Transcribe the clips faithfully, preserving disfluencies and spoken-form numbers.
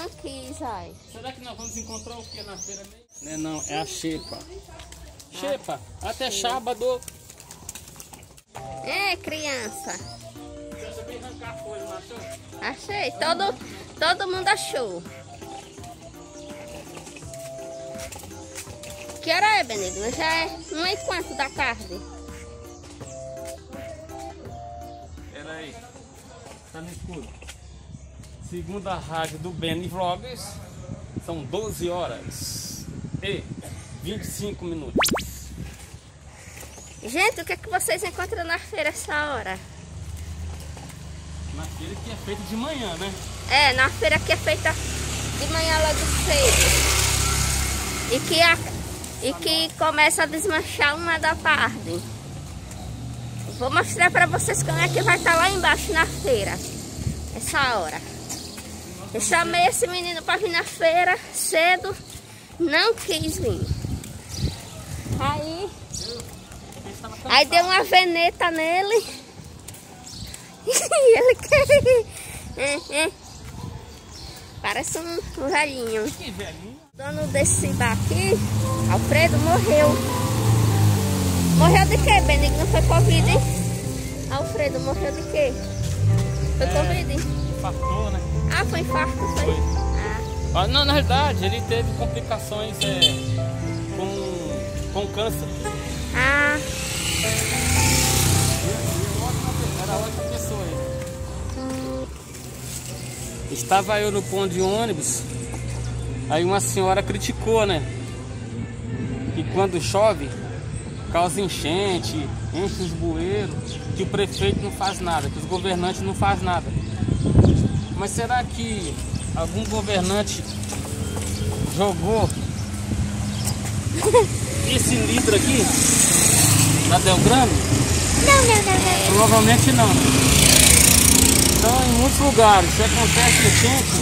não quis, ai. Será que nós vamos encontrar o que na feira mesmo? Não, não, é a xepa. Xepa, até sábado. É, criança. Eu sabia arrancar folha, não achou? Achei, todo, todo mundo achou. Que hora é, Benigno? Já é uma e quanto da tarde? Peraí, tá no escuro. Segundo a rádio do Benny Vlogs, são doze horas e vinte e cinco minutos. Gente, o que é que vocês encontram na feira essa hora? Na feira que é feita de manhã, né? É, na feira que é feita de manhã logo cedo. E que, a, e que começa a desmanchar uma da tarde. Vou mostrar pra vocês como é que vai estar lá embaixo na feira. Essa hora. Eu chamei esse menino pra vir na feira cedo. Não quis vir. Aí... Aí deu uma veneta nele. E ele quer... É, é. Parece um, um velhinho. Que velhinho? O dono desse bar aqui, Alfredo, morreu. Morreu de quê, Benigno? Não foi Covid, hein? Alfredo morreu de quê? Foi é, Covid? Infartou, né? Ah, foi infarto, foi? Foi. Ah. Ah, não, na verdade, ele teve complicações é, com, com câncer. Ah. Era outra pessoa aí. Estava eu no ponto de ônibus, aí uma senhora criticou, né? Que quando chove, causa enchente, enche os bueiros, que o prefeito não faz nada, que os governantes não fazem nada. Mas será que algum governante jogou esse litro aqui na Delgrame? Não, não, não, não. Provavelmente não. Então, em muitos lugares, se acontece enchente,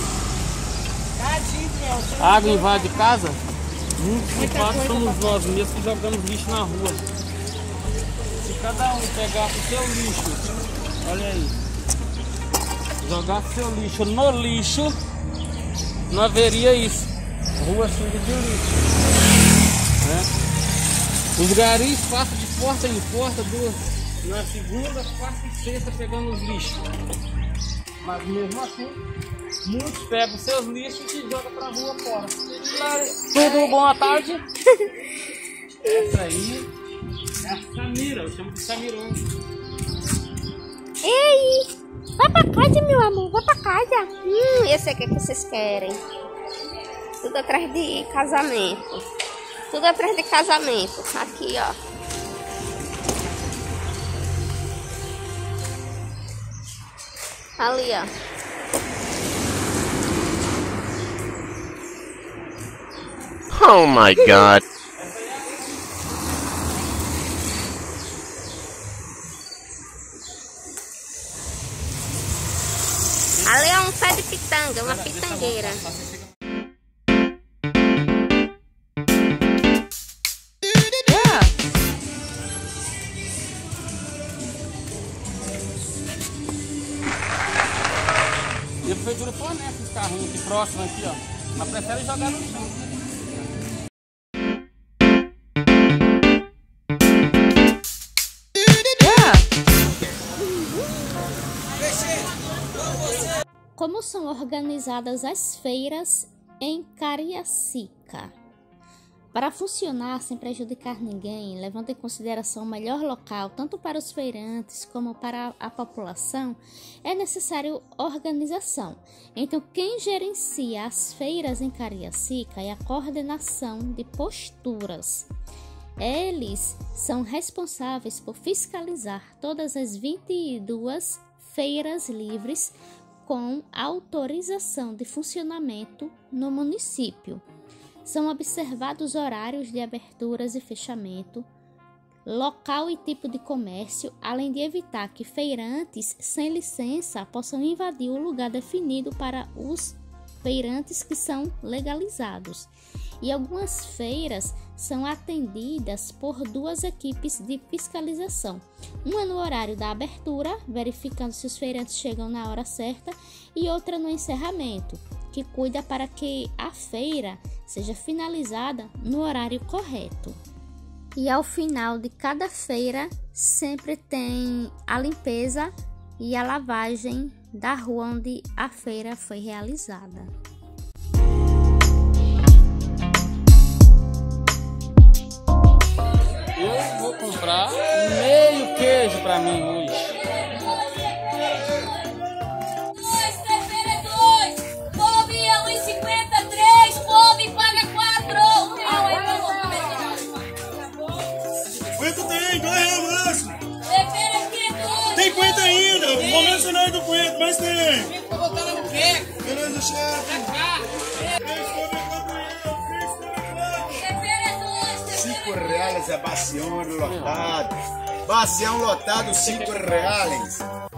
a água invade casa, muitos culpados somos nós mesmos que jogamos lixo na rua. Se cada um pegasse o seu lixo, olha aí, jogasse seu lixo no lixo, não haveria isso. Rua suja de lixo. Né? Os garis passam de porta em porta, duas, na segunda, quarta e sexta pegando os lixos. Mas mesmo assim, muitos pegam seus lixos e jogam pra rua fora. Tudo bom à tarde? Essa aí é a Samira, eu chamo de Samirão. Ei! Vai pra casa, meu amor, vai pra casa. Hum, eu sei o que, é que vocês querem. Tudo atrás de casamento. Tudo atrás de casamento. Aqui, ó. Ali, ó. Oh my God. Ali é um pé de pitanga, uma pitangueira. E a prefeitura fornece os carrinhos aqui próximos aqui, ó. Mas prefere jogar no chão. Como são organizadas as feiras em Cariacica? Para funcionar sem prejudicar ninguém, levando em consideração o melhor local tanto para os feirantes como para a população, é necessário organização. Então, quem gerencia as feiras em Cariacica é a coordenação de posturas. Eles são responsáveis por fiscalizar todas as vinte e duas feiras livres com autorização de funcionamento no município. São observados horários de aberturas e fechamento, local e tipo de comércio, além de evitar que feirantes sem licença possam invadir o lugar definido para os feirantes que são legalizados. E algumas feiras são atendidas por duas equipes de fiscalização. Uma no horário da abertura, verificando se os feirantes chegam na hora certa, e outra no encerramento, que cuida para que a feira seja finalizada no horário correto. E ao final de cada feira sempre tem a limpeza e a lavagem da rua onde a feira foi realizada. Eu vou comprar meio queijo para mim hoje. Dois, tempera dois, couve é um e cinquenta e três, couve paga quatro, um real aí pra Quanto tem? Dois reais máximo. tempera aqui dois. Tem quanto ainda? Vou mencionar do quanto, mas tem. Vou botar no quê? Beleza, chefe. Tempera dois, Cinco reais é bacião lotado. Bacião lotado, cinco reais.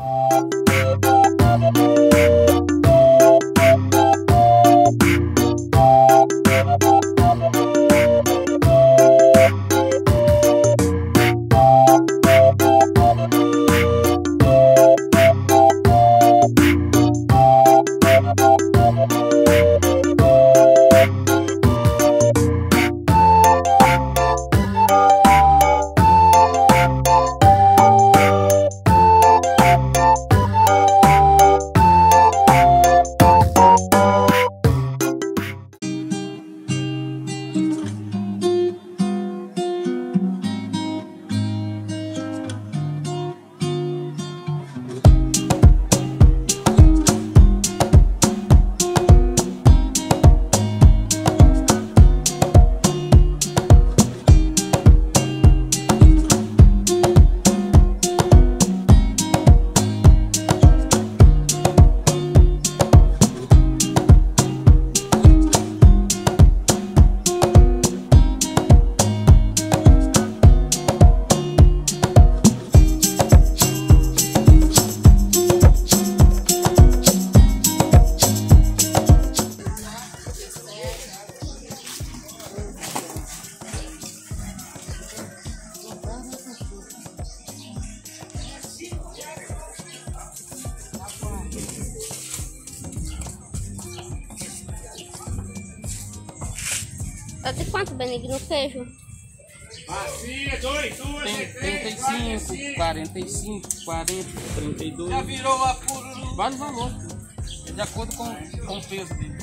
Tá de quanto, Benigno, queijo? Bacia, dois, duas, Tem trinta e cinco, quarenta e cinco, quarenta, trinta e dois. Já virou a puro. Vários valores. De acordo com, com o peso dele.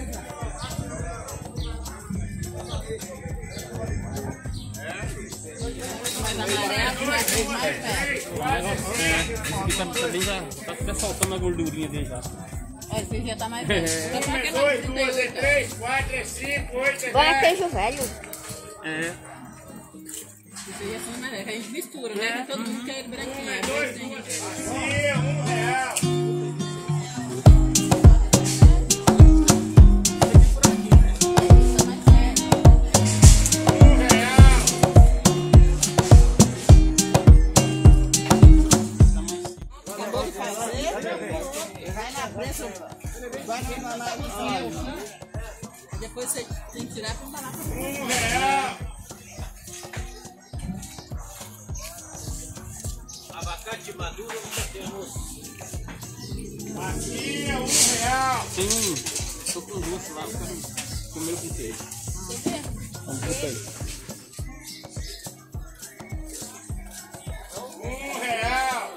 É, esse aqui tá, tá bem já. Tá até soltando a gordurinha dele já. Esse já tá mais É. velho. dois, duas, é três, quatro, é cinco, oito, é Agora é dez. queijo velho. É. Esse já são mais velhos, a gente mistura, né? Todo mundo quer branquinho. Dois, duas, bacia, um real. Um real. Vai na prensa, vai na narizinha. Depois você tem que tirar pra embalar pra Um real. Abacate maduro nunca temos. Bacia, um real. Tem. Tô com doce lá, eu comeu com queijo. Vamos botar aí. Um real.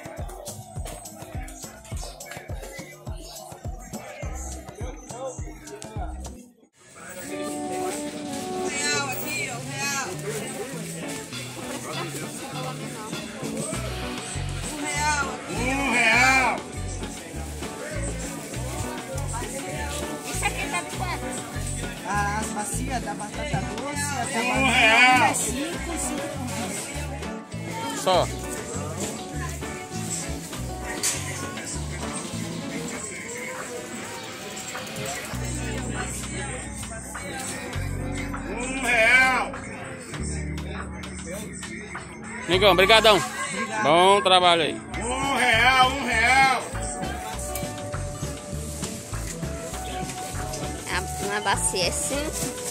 um real aqui, ó, um real. Um real aqui. Um real. Isso aqui tá de quanto? As bacias da batata doce, a da Um banana real. é cinco, cinco por cento. Só. Um real. Negão, brigadão. Bom trabalho aí. Um real, um real. A- Uma bacia é cinco.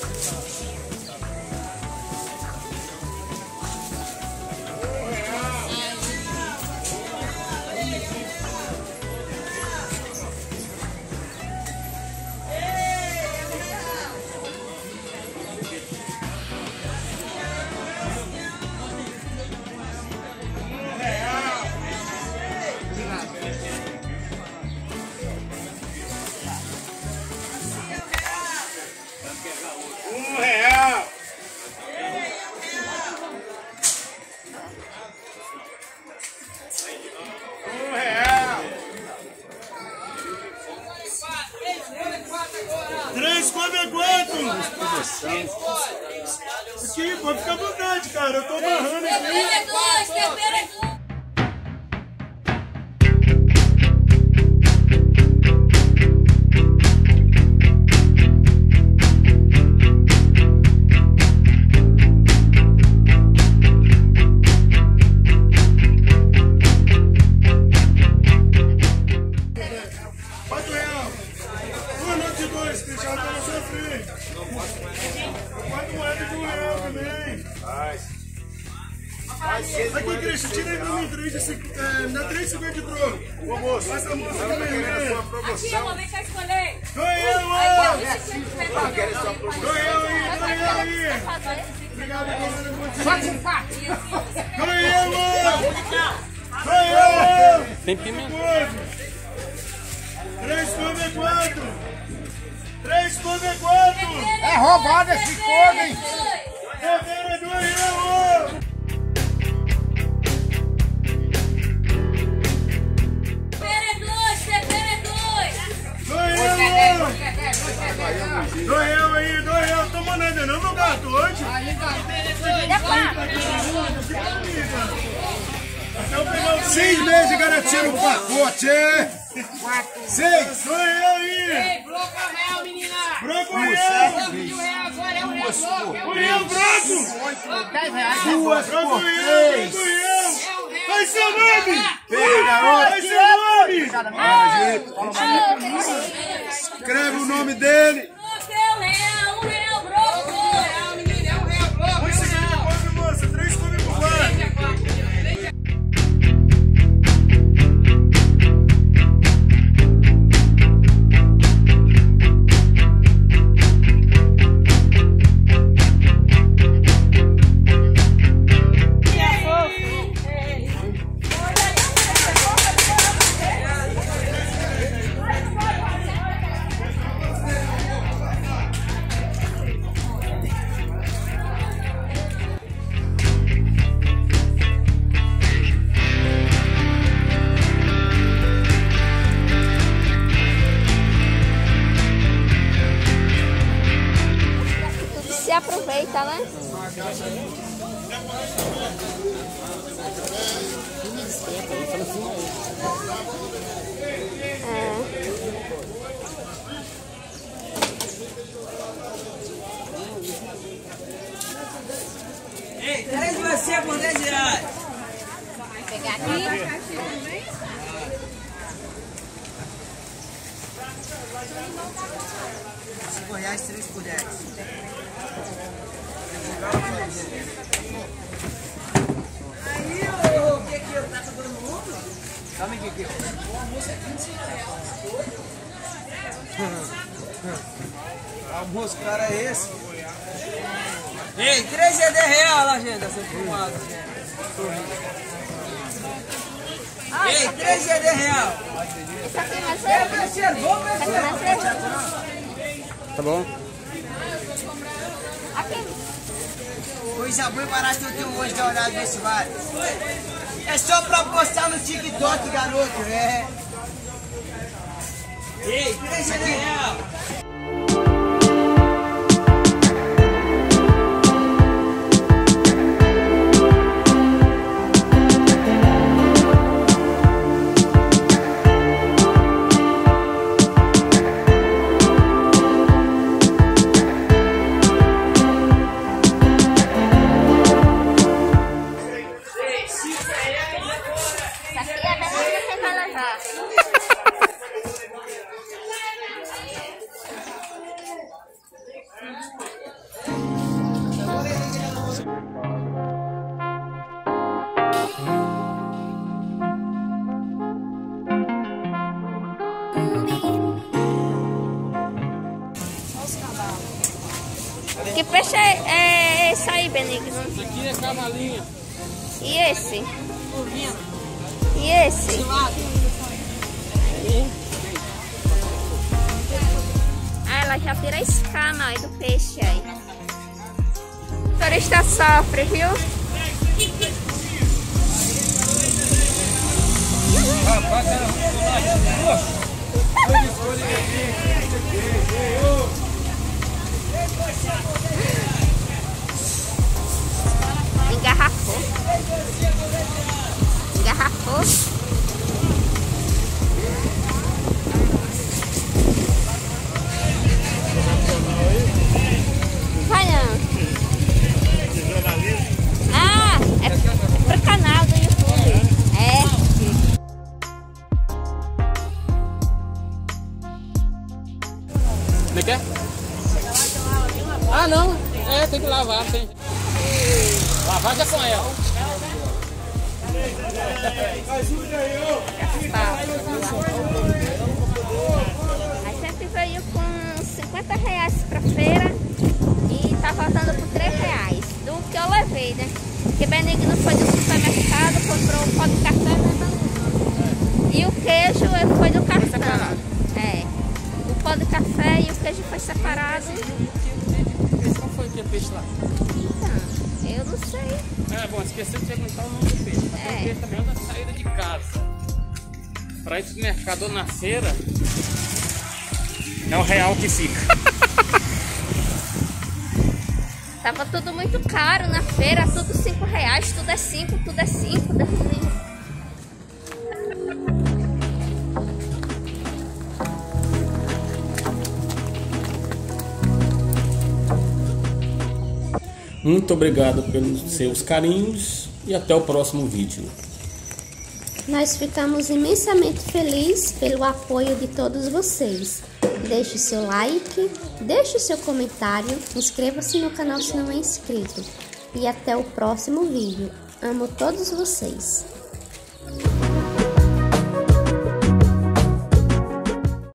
Três come quanto? Aqui, pode ficar à vontade, cara. Eu tô amarrando aqui. Tempera dois, tempera dois. Aqui, Cristian, tira aí pra mim três, esse, é, me dá três cinquenta de troco. Ô moço, essa moça também, né? Aqui, amor, vem cá escolher. Ganhou, ó! Ganhou aí, ganhou aí! Obrigado, ganhou, ó! Ganhou! Tem pimenta. Três come quatro! Três come quatro! É roubado esse fogo, hein? Tempera ganhou! Doeu aí, doeu. Toma nada não, meu gato, hoje. Seis meses de garantia no pacote, é? Seis. Doeu aí. Bloco real, menina. Branco real. Agora é um real bloco. O real branco. dez reais. Duas branco real, branco real. Vai seu nome. Pega, garoto. Vai seu nome. Escreve o nome dele. É um real, um real bloco. Um real, menina, é um real bloco. Oi, seguinte, come, moça. Três come por quatro. Se aproveita, né? Ei, três de você por dez reais. Pegar aqui. cinco reais, três por dez. Aí, o que que eu tá todo mundo? Calma aí, que o almoço é quinze reais. Almoço, cara, é esse? Ei, três é dez reais, agenda, seu fumado, Ei, três é dez reais. Isso aqui é mais verde? Isso aqui é mais verde? Tá bom? Aqui. Coisa boa e barata eu tenho hoje da olhada desse vale. É só pra postar no TikTok, garoto, é. Ei, três é dez reais. Que peixe é, é esse aí, Benigno? Isso aqui é cavalinha. E esse? E esse? Ah, ela já tira a escama aí do peixe aí. O turista sofre, viu? Rapaz, Como é que é? Ah, não. É, tem que lavar, tem. Lavar já com ela. Aí sempre veio com cinquenta reais pra feira e tá voltando por três reais do que eu levei, né? Porque Benigno foi do supermercado, comprou o pó de café, né? E o queijo foi do cartão. É. O pó de café e o queijo foi separado. Qual foi que é peixe lá? Então, eu não sei. É, bom, esqueceu de perguntar o nome do peixe. Mas É. o peixe também é da saída de casa. Pra ir pro mercado ou na feira, é o real que fica. Tava tudo muito caro na feira, tudo cinco reais, tudo é cinco, tudo é cinco. Muito obrigado pelos seus carinhos e até o próximo vídeo. Nós ficamos imensamente felizes pelo apoio de todos vocês. Deixe o seu like, deixe o seu comentário, inscreva-se no canal se não é inscrito. E até o próximo vídeo. Amo todos vocês.